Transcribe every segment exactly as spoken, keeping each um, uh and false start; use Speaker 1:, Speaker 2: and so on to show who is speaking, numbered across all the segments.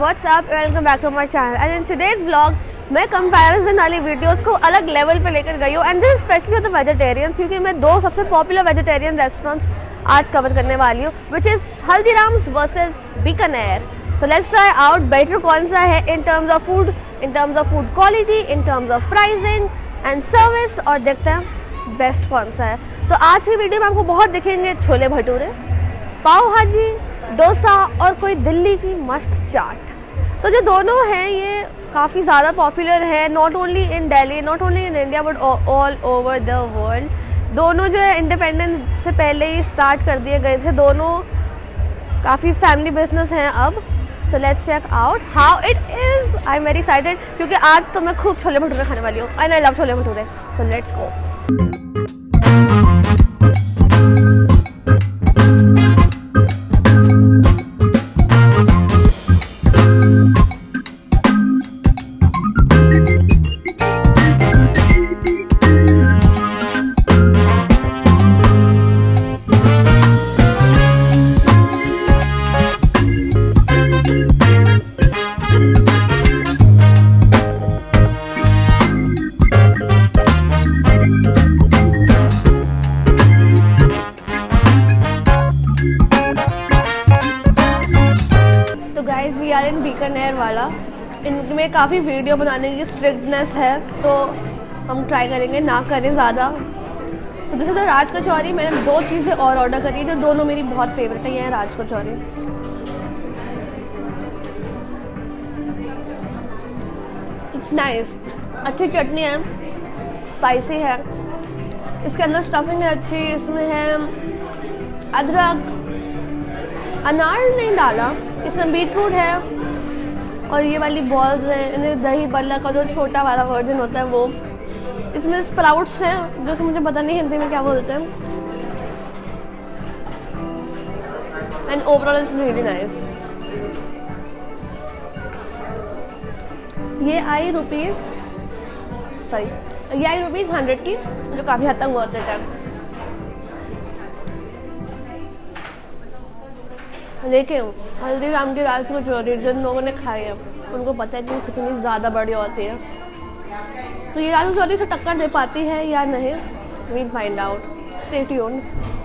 Speaker 1: What's up? Welcome back to my channel. And in today's vlog, मैं comparison वाली videos को अलग level पे लेकर गई हूँ. And this specially for the vegetarian, क्योंकि मैं दो सबसे पॉपुलर वेजिटेरियन रेस्टोरेंट्स आज कवर करने वाली हूँ, which is Haldiram's versus Bikaner. So let's try out better कौन सा है in terms of food, in terms of food quality, in terms of pricing and service, और देखते हैं बेस्ट कौन सा है. तो आज की वीडियो में आपको बहुत दिखेंगे छोले भटूरे, पाव भाजी, डोसा और कोई दिल्ली की मस्त चाट. तो जो दोनों हैं ये काफ़ी ज़्यादा पॉपुलर है, not only in Delhi, not only in India but all over the world. दोनों जो है इंडिपेंडेंस से पहले ही स्टार्ट कर दिए गए थे. दोनों काफ़ी फैमिली बिजनेस हैं अब. So let's check out how it is. I am very excited क्योंकि आज तो मैं खूब छोले भटूरे खाने वाली हूँ. And I love chole bhature. So let's go. We are in Bikanervala. इनमें काफ़ी वीडियो बनाने की स्ट्रिक्टनेस है, तो हम ट्राई करेंगे ना करें ज़्यादा. तो जैसे तो राज कचौरी, मैंने दो चीज़ें और ऑर्डर करी जो दोनों मेरी बहुत फेवरेट है. ये है राज कचौरी. It's nice. अच्छी चटनी है, स्पाइसी है, इसके अंदर स्टफिंग है अच्छी. इसमें है अदरक, अनार नहीं डाला, इसमें बीटरूट है, और ये वाली बॉल्स हैं. इन्हें दही बल्ला का जो छोटा वाला वर्जन होता है वो. इसमें स्प्राउट्स हैं जो मुझे पता नहीं हिंदी में क्या बोलते हैं. And overall it's really nice. ये आई रुपीज़ सॉरी ये आई रुपीज़ हंड्रेड की, जो काफ़ी हद तक वर्थ इट है. लेकिन हल्दीराम की राज कचौरी जिन लोगों ने खाई है उनको पता है कि कितनी ज़्यादा बड़ी होती है. तो ये राज कचौरी से टक्कर दे पाती है या नहीं, we'll find out. Stay tuned.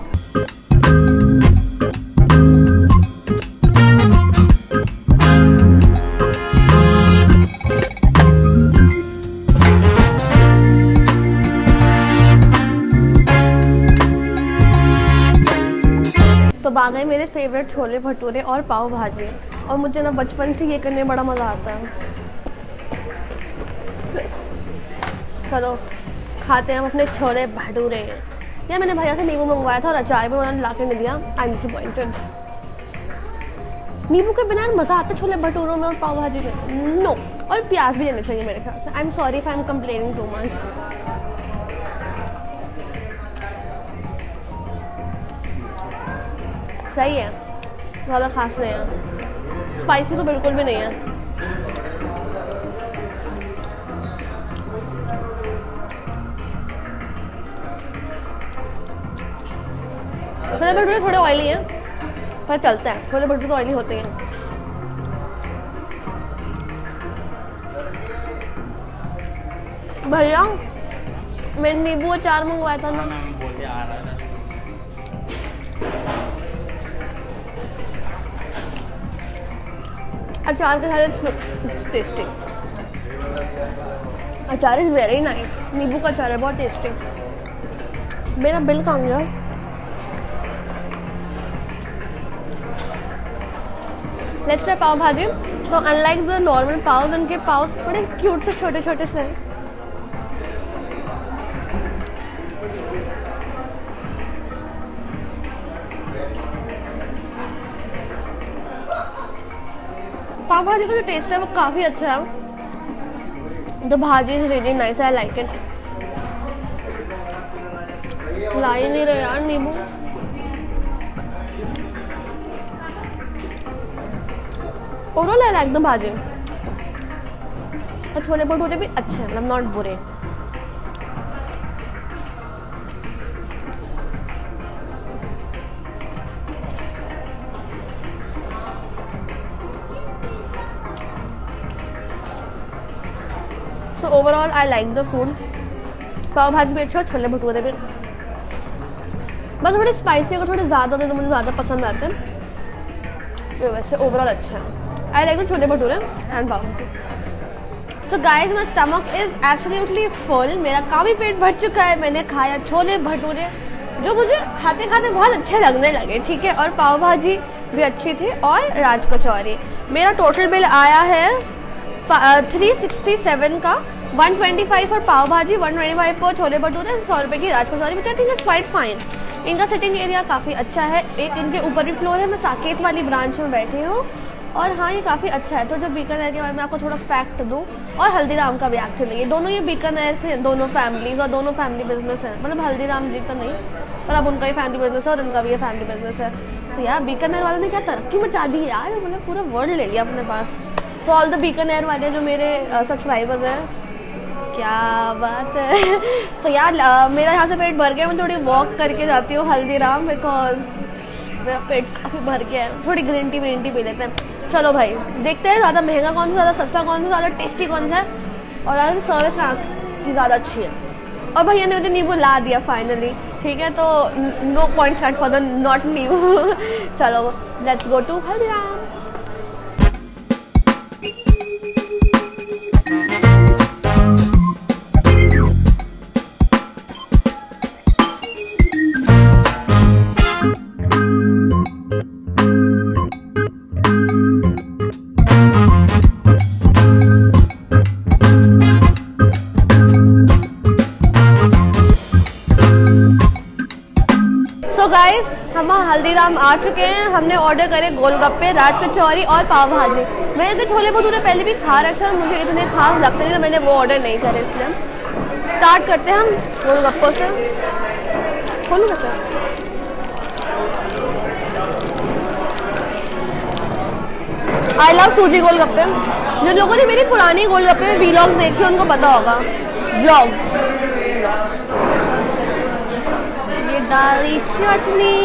Speaker 1: तो आ गए मेरे फेवरेट छोले भटूरे और पाव भाजी. और मुझे ना बचपन से ये करने में बड़ा मज़ा आता है. चलो खाते हैं हम अपने छोले भटूरे. यार मैंने भैया से नींबू मंगवाया था और अचार भी उन्होंने ला के नहीं दिया. I am disappointed. नींबू के बिना मज़ा आता है छोले भटूरों में और पाव भाजी में. नो. और प्याज भी देने चाहिए मेरे ख्याल से. I am sorry if I am complaining too much. सही है, ज़्यादा खास नहीं है. स्पाइसी तो बिल्कुल भी नहीं है. छोले भटूरे थोड़े ऑयली हैं, पर चलते हैं. छोले भटूरे तो ऑयली होते हैं. भैया मैंने नींबू अचार मंगवाया था ना. अचार के साथ टेस्टी. अचार इज़ वेरी नाइस. नींबू का अचार है बहुत टेस्टी. मेरा बिल कहाँ गया? लेट्स ट्राई पाव भाजी. तो अनलाइक द नॉर्मल पाव, उनके पाव बड़े क्यूट से छोटे छोटे से हैं. पाव भाजी का जो टेस्ट है वो काफ़ी अच्छा है. The bhaji is really nice. I like it. ला ही नहीं रहे यार नींबू. ओवरऑल आई लाइक द भाजी. और छोले भटूरे भी अच्छे हैं, मतलब नॉट बुरे. So overall I like the food. Pav bhaji भी अच्छा, छोले भटूरे भी, बस थोड़ी स्पाइसी और थोड़े ज़्यादा होते तो मुझे ज़्यादा पसंद आते हैं। वैसे ओवरऑल अच्छा है। I like the chole bhature and pav bhaji. So guys my stomach is absolutely full. मेरा काफ़ी पेट भर चुका है। मैंने खाया छोले भटूरे जो मुझे खाते खाते बहुत अच्छे लगने लगे, ठीक है, और पाव भाजी भी अच्छी थी और राज कचौरी। मेरा टोटल बिल आया है थ्री सिक्सटी सेवन का, one twenty five for pav bhaji, one twenty five for chole bhature, सौ रुपये की raj kachori, which I think is quite fine. इनका सिटिंग एरिया काफ़ी अच्छा है। एक इनके ऊपर भी फ्लोर है। मैं साकेत वाली ब्रांच में बैठी हूँ और हाँ ये काफ़ी अच्छा है। तो जब बीकानेर के बारे में आपको थोड़ा फैक्ट दूँ, और हल्दीराम का भी एक्चुअली, ये दोनों ये बीकानेर से दोनों फैमिलीज और दोनों फैमिली बिजनेस है। मतलब हल्दीराम जी तो नहीं, पर अब उनका ही फैमिली बिजनेस है और उनका भी ये फैमिली बिजनेस है। सो so, यार बीकानेर वालों ने क्या तरक्की मचा दी यार, मतलब पूरा वर्ल्ड ले लिया अपने पास। सो ऑल द बीकानेर वाले जो मेरे सब्सक्राइबर्स uh, हैं, क्या बात है। सो so, यार uh, मेरा यहाँ से पेट भर गया। मैं थोड़ी वॉक करके जाती हूँ हल्दीराम, बिकॉज मेरा पेट काफ़ी भर गया है। थोड़ी ग्रीन टी ग्रीन टी पी लेते हैं। चलो भाई देखते हैं ज़्यादा महंगा कौन सा, ज़्यादा सस्ता कौन सा, ज़्यादा टेस्टी कौन सा है, और ज़्यादा सर्विस ना की ज़्यादा अच्छी है। और भैया ने मुझे नींबू ला दिया फाइनली, ठीक है, तो no point cut for the not नींबू। चलो लेट्स गो टू हल्दीराम। तो गाइस हम हल्दीराम आ चुके हैं। हमने ऑर्डर करे गोलगप्पे, राज कचौरी और पाव भाजी। मैंने तो छोले भटूरे पहले भी खा रखे और मुझे इतने खास लगते नहीं, तो मैंने वो ऑर्डर नहीं करे। इसलिए स्टार्ट करते हैं हम गोलगप्पों से। खोलूँ कैसे? आई लव सूजी गोलगप्पे। जिन लोगों ने मेरी पुरानी गोलगप्पे में व्लॉग्स देखी उनको पता होगा, व्लॉग्स। ये दाली चटनी,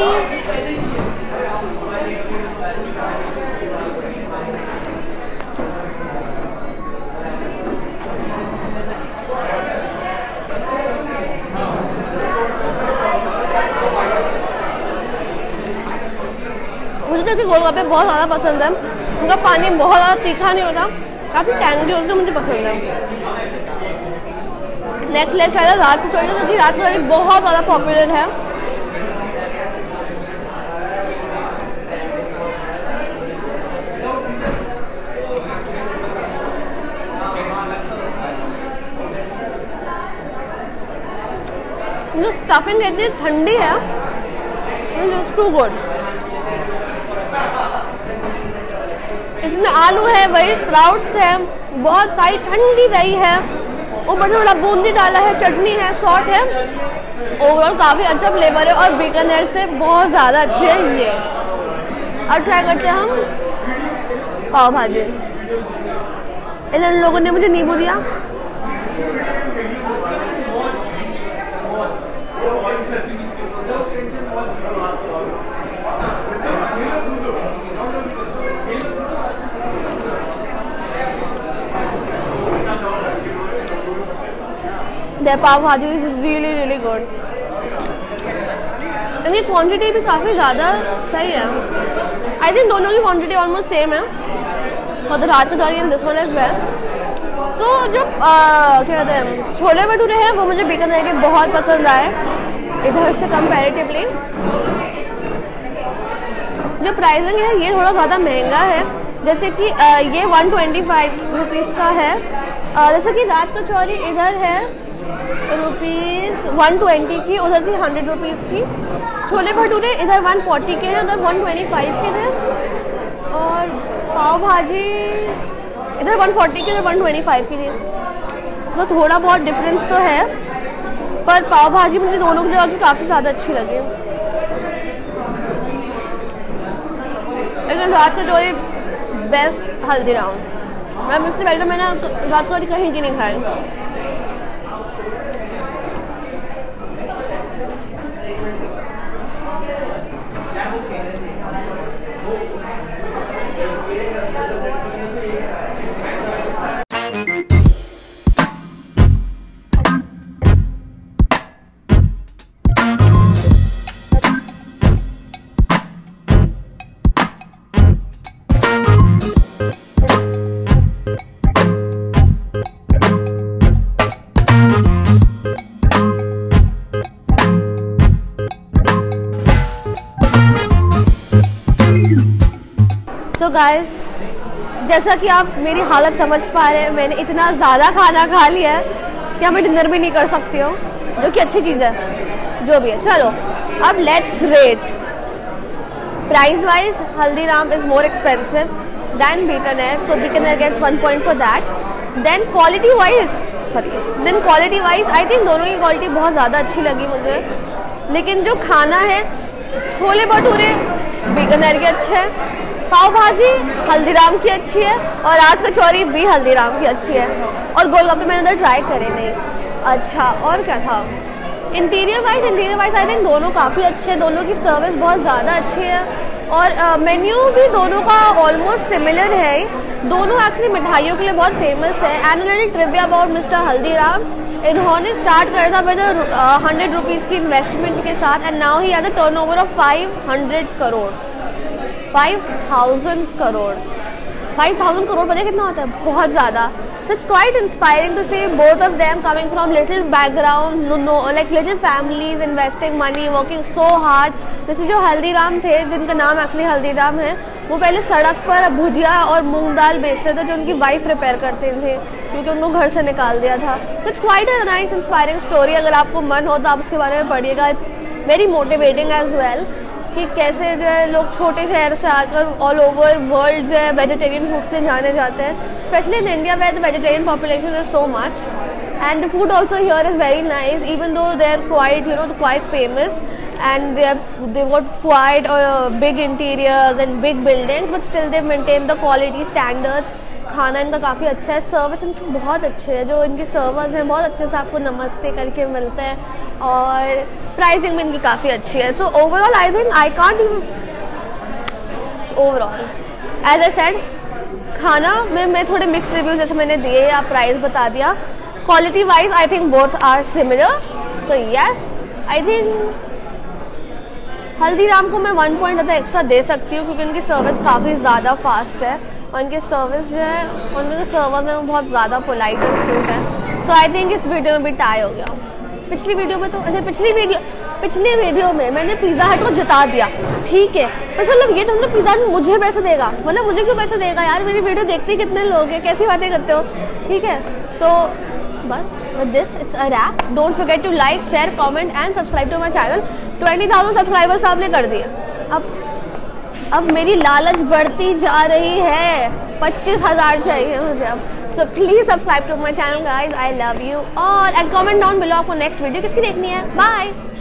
Speaker 1: मुझे तो गोलगप्पे बहुत ज़्यादा पसंद है। उनका पानी बहुत ज़्यादा तीखा नहीं होता, काफ़ी टैंगी होता है, मुझे पसंद है। नेक्स्ट लेट है राज कचौरी, क्योंकि राज कचौरी बहुत ज़्यादा पॉपुलर है। जो स्टफिंग इतनी ठंडी है, इट्स टू गुड। इसमें आलू है, वही स्प्राउट्स है, बहुत सारी ठंडी दही है, ऊपर थोड़ा बूंदी डाला है, चटनी है, सॉल्ट है। ओवरऑल काफ़ी अच्छा फ्लेवर है और बीकानेर से बहुत ज़्यादा अच्छी है ये। और ट्राई करते हैं हम पाव भाजी। इन लोगों ने मुझे नींबू दिया। Their pav bhaji is really really good. इनकी क्वांटिटी भी काफ़ी ज़्यादा सही है। आई थिंक दोनों की क्वांटिटी ऑलमोस्ट सेम है, और the Raj kachori and this one as well. तो जो आ, क्या कहते हैं छोले भटूरे हैं वो मुझे बीकानेर के बहुत पसंद आए इधर से कंपैरेटिवली। जो प्राइसिंग है ये थोड़ा ज़्यादा महंगा है, जैसे कि आ, ये वन ट्वेंटी फाइव रुपीज़ का है। आ, जैसे कि राज कचौरी इधर है रुपीज़ वन ट्वेंटी की, उधर थी हंड्रेड रुपीज़ की। छोले भटूरे इधर वन फोर्टी के हैं, उधर वन ट्वेंटी फाइव के थे। और पाव भाजी इधर वन फोर्टी के, उधर वन ट्वेंटी फाइव की थी। तो थोड़ा बहुत डिफरेंस तो है, पर पाव भाजी मुझे दोनों की जगह की काफ़ी ज़्यादा अच्छी लगी। लेकिन रात कचौरी बेस्ट हल्दीराम। मैम इससे पहले मैंने रात कचौरी कहीं की नहीं खाई। सो गाइस, जैसा कि आप मेरी हालत समझ पा रहे हैं, मैंने इतना ज़्यादा खाना खा लिया है कि मैं डिनर भी नहीं कर सकती हूँ, जो कि अच्छी चीज़ है, जो भी है। चलो अब let's rate. Price wise Haldiram is more expensive than Bikaner, so Bikaner gets one point for that. Then quality wise sorry then quality wise I think दोनों की क्वालिटी बहुत ज़्यादा अच्छी लगी मुझे, लेकिन जो खाना है, छोले भटूरे बीकानेर के अच्छे हैं, पाव भाजी हल्दीराम की अच्छी है, और आज कचौरी भी हल्दीराम की अच्छी है, और गोलगप्पे मैंने उधर ट्राई करे नहीं। अच्छा, और क्या था? Interior wise interior wise I think दोनों काफ़ी अच्छे हैं, दोनों की सर्विस बहुत ज़्यादा अच्छी है, और मेन्यू uh, भी दोनों का ऑलमोस्ट सिमिलर है। दोनों एक्चुअली मिठाइयों के लिए बहुत फेमस है। And little trivia about mister Haldiram, इन्होंने स्टार्ट करा था विद हंड्रेड रुपीज़ की इन्वेस्टमेंट के साथ, and now he has a turnover of five hundred crore five thousand crore five thousand crore पता है कितना होता है? बहुत ज़्यादा। So it's quite inspiring to see both of them coming from little background, no, no, like little families investing money, working so hard. जैसे जो हल्दीराम थे, जिनका नाम एक्चुअली हल्दीराम है, वो पहले सड़क पर भुजिया और मूंग दाल बेचते थे, जो उनकी वाइफ प्रिपेयर करते थे, क्योंकि उनको घर से निकाल दिया था। So it's quite a nice inspiring story। अगर आपको मन हो तो आप उसके बारे में पढ़िएगा। It's very motivating as well कि कैसे जो है लोग छोटे शहर से आकर ऑल ओवर वर्ल्ड जो है वेजिटेरियन फूड से जाने जाते हैं, specially in India where the vegetarian population is so much, and the food also here is very nice, even though they are quite you know quite famous, and they have they got quite uh, big interiors and big buildings, but still they maintain the quality standards। खाना इनका काफ़ी अच्छा है, service इनकी बहुत अच्छी है, जो इनकी सर्वर्स हैं बहुत अच्छे से आपको नमस्ते करके मिलते हैं, और प्राइसिंग भी इनकी काफ़ी अच्छी है। So overall I think I can't overall as I said, खाना में मैं थोड़े मिक्स रिव्यूज जैसे मैंने दिए या प्राइस बता दिया। Quality wise I think both are similar, so yes I think Haldiram को मैं वन पॉइंट ज़्यादा एक्स्ट्रा दे सकती हूँ, क्योंकि इनकी सर्विस काफ़ी ज़्यादा फास्ट है, और इनकी सर्विस जो है, उनके जो सर्वर्स हैं वो बहुत ज़्यादा पोलाइट एंड स्वीट है। सो आई थिंक इस वीडियो में भी टाई हो गया। पिछली वीडियो में तो अच्छा पिछली वीडियो पिछली वीडियो में मैंने पिज़्ज़ा हट को जिता दिया, ठीक है, बस मतलब ये तो मतलब पिज़्ज़ा हट मुझे पैसे देगा, मतलब मुझे क्यों पैसे देगा यार, मेरी वीडियो देखते ही कितने लोग हैं, कैसी बातें करते हो, ठीक है। तो बस with this it's a wrap. Don't forget to like, share, comment and subscribe to my channel. Twenty thousand subscribers आपने कर दिए, अब अब मेरी लालच बढ़ती जा रही है, पच्चीस हजार चाहिए मुझे अब। So please subscribe to my channel guys, I love you all, and comment down below आपको नेक्स्ट वीडियो किसकी देखनी है। बाय।